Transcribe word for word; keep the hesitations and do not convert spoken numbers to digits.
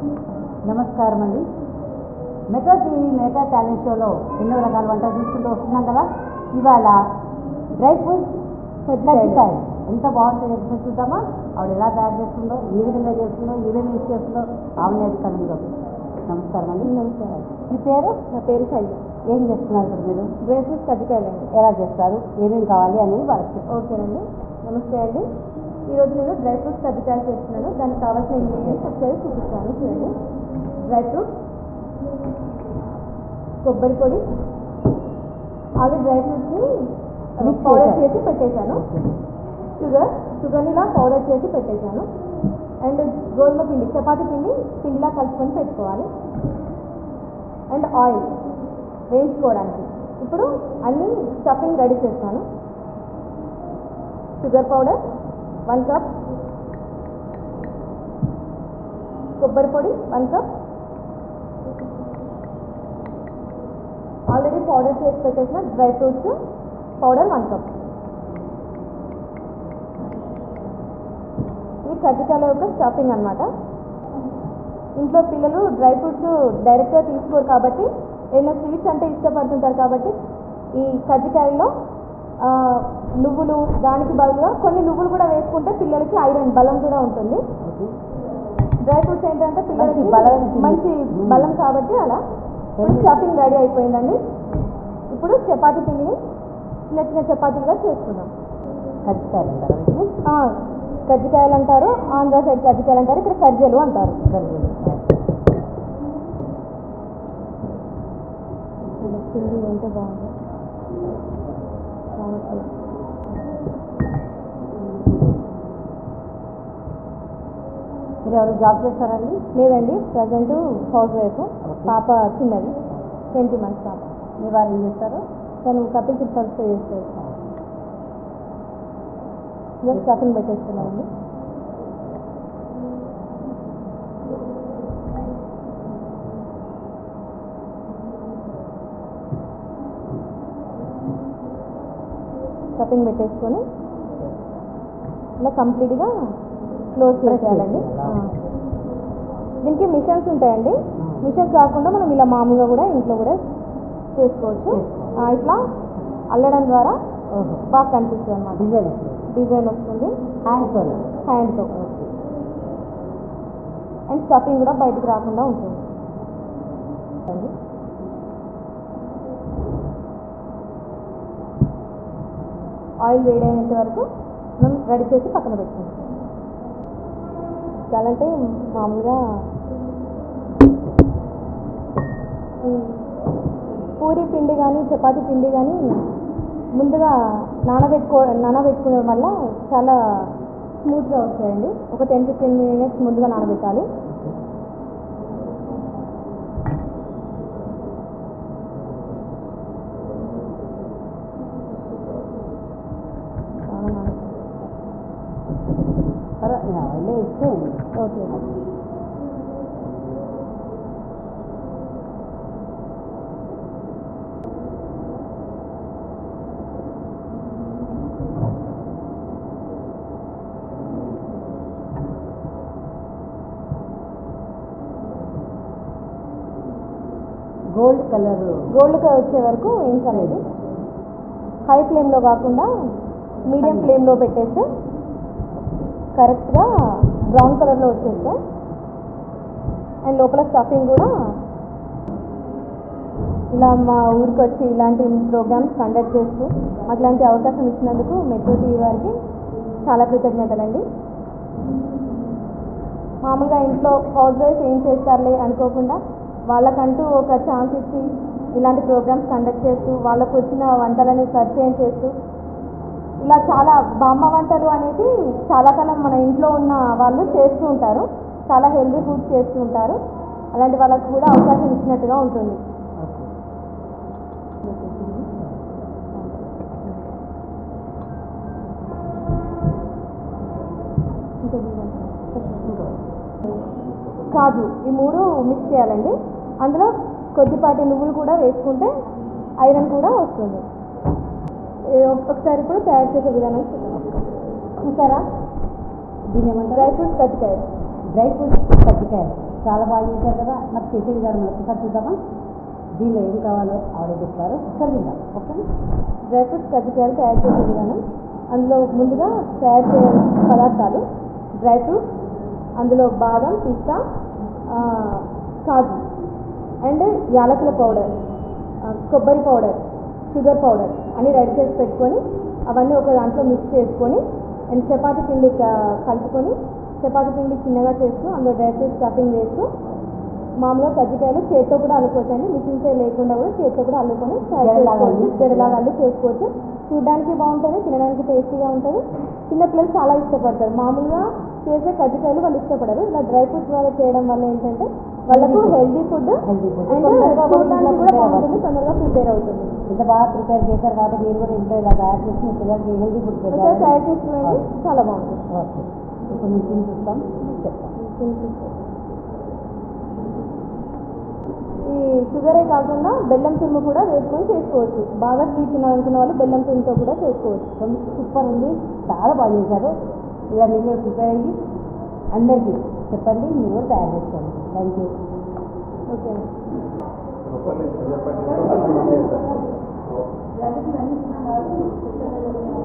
నమస్కారం అండి. Metro TV mega talent షోలో ఎన్నో రకాల వంటలు చూసుకుంటూ వస్తున్నాం కదా. ఇవాళ డ్రై ఫ్రూట్స్ కజ్జికాయలు ఎంత బాగుంటుందో ఎప్పుడు చూద్దామా. ఆవిడ ఎలా తయారు చేస్తుందో, ఏ విధంగా చేస్తుందో, ఏమేమి యూస్ చేస్తుందో ఆవిడ కలుగుతాం. నమస్కారం అండి. నమస్కారం. మీ పేరు? నా పేరు శైలి. ఏం చేస్తున్నారు ఇప్పుడు మీరు? డ్రై ఫ్రూట్స్ కజ్జికాయలు అండి. ఎలా చేస్తారు, ఏమేమి కావాలి అనేది వాళ్ళకి చెప్పండి. ఓకేనండి. నమస్తే అండి. ఈరోజు నేను డ్రై ఫ్రూట్స్ కజ్జికాయలు చేస్తున్నాను. దానికి కావాల్సిన ఇంగ్రీడియంట్స్ ఒకసారి చూపిస్తాను చూడండి. డ్రై ఫ్రూట్స్, కొబ్బరి పొడి, ఆల్రెడీ డ్రై ఫ్రూట్స్ని పౌడర్ చేసి పెట్టేశాను. షుగర్ షుగర్ని ఇలా పౌడర్ చేసి పెట్టేశాను. అండ్ గోధుమ పిండి, చపాతీ పిండి పిండిలా కలుపుకొని పెట్టుకోవాలి. అండ్ ఆయిల్ వేయించుకోవడానికి. ఇప్పుడు అన్నీ స్టఫింగ్ రెడీ చేస్తాను. షుగర్ పౌడర్ వన్ కప్, కొబ్బరి పొడి వన్ కప్, ఆల్రెడీ పౌడర్ చేసి పెట్టేసిన dry fruits powder one cup. ఇది కజ్జికాయల యొక్క స్టఫింగ్ అన్నమాట. ఇంట్లో పిల్లలు డ్రై ఫ్రూట్స్ డైరెక్ట్గా తీసుకోరు కాబట్టి, ఏదైనా స్వీట్స్ అంటే ఇష్టపడుతుంటారు కాబట్టి ఈ కజ్జికాయల్లో నువ్వులు, దానికి బదులుగా కొన్ని నువ్వులు కూడా వేసుకుంటే పిల్లలకి ఐరన్ బలం కూడా ఉంటుంది. డ్రై ఫ్రూట్స్ ఏంటంటే పిల్లలకి మంచి బలం కాబట్టి అలా. స్టఫింగ్ రెడీ అయిపోయిందండి. ఇప్పుడు చపాతీ పిండిని చిన్న చిన్న చపాతీలుగా చేసుకుందాం. కజ్జికాయలు అంటారు, కజ్జికాయలు అంటారు. ఆంధ్ర సైడ్ కజ్జికాయలు అంటారు, ఇక్కడ కజ్జలు అంటారు. పిండి ఉంటే బాగుంది. మీరు ఎవరు జాబ్ చేస్తారండి? లేదండి, ప్రజెంట్ హౌస్ వైఫ్. పాప చిన్నది, ట్వంటీ మంత్స్ పాప. మీ వారు ఏం చేస్తారు? తను కపిల్ చిట్ ఫస్ట్ చేస్తారు. జస్ట్ స్టఫింగ్ పెట్టేస్తున్నామండి. స్టఫింగ్ పెట్టేసుకొని ఇలా కంప్లీట్గా క్లోజ్ చేసేయాలండి. దీనికి మిషన్స్ ఉంటాయండి. మిషన్స్ కాకుండా మనం ఇలా మామూలుగా కూడా ఇంట్లో కూడా చేసుకోవచ్చు. ఇట్లా అల్లడం ద్వారా బాగా కనిపిస్తుంది అన్నమాట. డిజైన్ డిజైన్ వస్తుంది హ్యాండ్తో హ్యాండ్తో అండ్ స్టఫింగ్ కూడా బయటకు రాకుండా ఉంటుంది. ఆయిల్ వేడైనంత వరకు మనం రెడీ చేసి పక్కన పెట్టుకుంటాం. కావాలంటే మామూలుగా పూరి పిండి కానీ చపాతీ పిండి కానీ ముందుగా నానబెట్టుకో నానబెట్టుకోవడం వల్ల చాలా స్మూత్గా వస్తాయండి. ఒక టెన్ ఫిఫ్టీన్ మినిట్స్ ముందుగా నానబెట్టాలి. Okay. Gold colour gold colour వచ్చే వరకు వేయించాలండి. హై ఫ్లేమ్లో కాకుండా మీడియం ఫ్లేమ్లో పెట్టేస్తే కరెక్ట్గా బ్రౌన్ కలర్లో వచ్చేస్తే అండ్ లోపల స్టఫింగ్ కూడా ఇలా మా ఊరికి వచ్చి ఇలాంటి ప్రోగ్రామ్స్ కండక్ట్ చేస్తూ అట్లాంటి అవకాశం ఇచ్చినందుకు మెట్రో టీవీ వారికి చాలా కృతజ్ఞతలండి. మామూలుగా ఇంట్లో హౌస్ వైఫ్ ఏం చేస్తారులే అనుకోకుండా వాళ్ళకంటూ ఒక ఛాన్స్ ఇచ్చి ఇలాంటి ప్రోగ్రామ్స్ కండక్ట్ చేస్తూ వాళ్ళకు వచ్చిన వంటలని పరిచయం చేస్తూ ఇలా చాలా బామ్మ వంటలు అనేది చాలా కాలం మన ఇంట్లో ఉన్న వాళ్ళు చేస్తూ ఉంటారు. చాలా హెల్దీ ఫుడ్స్ చేస్తూ ఉంటారు. అలాంటి వాళ్ళకు కూడా అవకాశం ఇచ్చినట్టుగా ఉంటుంది. కాజు ఈ మూడు మిక్స్ చేయాలండి. అందులో కొద్దిపాటి నువ్వులు కూడా వేసుకుంటే ఐరన్ కూడా వస్తుంది. ఒకసారి ఇప్పుడు తయారు చేసే విధానం చూసారా? దీని ఏమంటారు? డ్రై ఫ్రూట్స్ కజ్జికాయలు. డ్రై ఫ్రూట్స్ కజ్జికాయలు చాలా బాగా చేశారు కదా. మరి చేసే విధానం ఒకసారి చూద్దామా. దీనిలో ఏం కావాలో ఆవిడ చెప్తారు, ఒకసారి విందాం. ఓకేనా. డ్రై ఫ్రూట్స్ కజ్జికాయలు తయారు చేసే విధానం. అందులో ముందుగా తయారు చేయ పదార్థాలు డ్రై ఫ్రూట్స్, అందులో బాదం, పిస్తా, కాజు అండ్ యాలకుల పౌడర్, కొబ్బరి పౌడర్, షుగర్ పౌడర్ అన్నీ రెడీ చేసి పెట్టుకొని అవన్నీ ఒక దాంట్లో మిక్స్ చేసుకొని అండ్ చపాతీ పిండి కలుపుకొని చపాతీ పిండి చిన్నగా చేస్తూ అందులో డ్రై ఫ్రూట్స్ స్టఫింగ్ వేస్తూ మామూలుగా కజ్జికాయలు చేతితో కూడా అల్లుకోవచ్చు అండి. మిషన్స్ లేకుండా కూడా చేతితో కూడా అల్లుకొని తయారు చేసుకోవచ్చు. జడలాగా అల్లి చేసుకోవచ్చు. చూడడానికి బాగుంటుంది, తినడానికి టేస్టీగా ఉంటుంది. చిన్నపిల్లలు చాలా ఇష్టపడతారు. మామూలుగా చేసే కజ్జికాయలు వాళ్ళు ఇష్టపడరు. ఇలా డ్రై ఫ్రూట్స్ వల్ల చేయడం వల్ల ఏంటంటే వాళ్ళకు healthy food healthy food and చూడడానికి కూడా బాగుంటుంది, తొందరగా ప్రిపేర్ అవుతుంది. ఇంత బాగా ప్రిపేర్ చేశారు కాబట్టి మీరు కూడా ఇంట్లో ఇలా తయారు చేసి మీ పిల్లలకి హెల్దీ ఫుడ్ పెట్టారు. తయారు చేసి చూడండి, చాలా బాగుంటుంది. ఓకే, ఇప్పుడు మేము తిని చూస్తాం, మీకు చెప్తాం. తిని చూస్తాం. ఈ షుగరే కాకుండా బెల్లం తురుము కూడా వేసుకొని చేసుకోవచ్చు. బాగా స్వీట్ తినాలనుకున్న వాళ్ళు బెల్లం తురుముతో కూడా చేసుకోవచ్చు. సూపర్ ఉంది, చాలా బాగా చేశారు. ఇలా మీరు కూడా ప్రిపేర్ అయ్యి అందరికీ చెప్పండి, మీరు కూడా తయారు చేసుకోండి. Thank you. ఓకే. చెప్పండి.